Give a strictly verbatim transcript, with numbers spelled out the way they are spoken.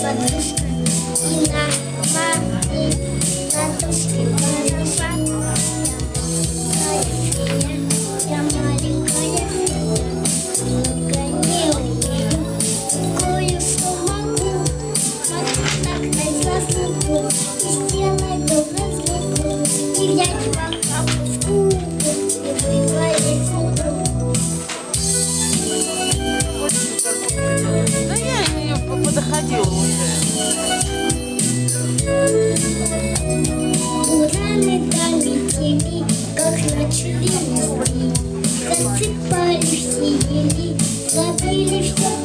подушка и на моей ладошке голова. Я маленькая, много не умею, кое-что могу. Могу так на глазу и сделать добрую звуку, и взять вам бабушку и вывалить муку. Да я ее подоходила уже. Ураны долетели, как начали листы, засыпали все ели, забили все.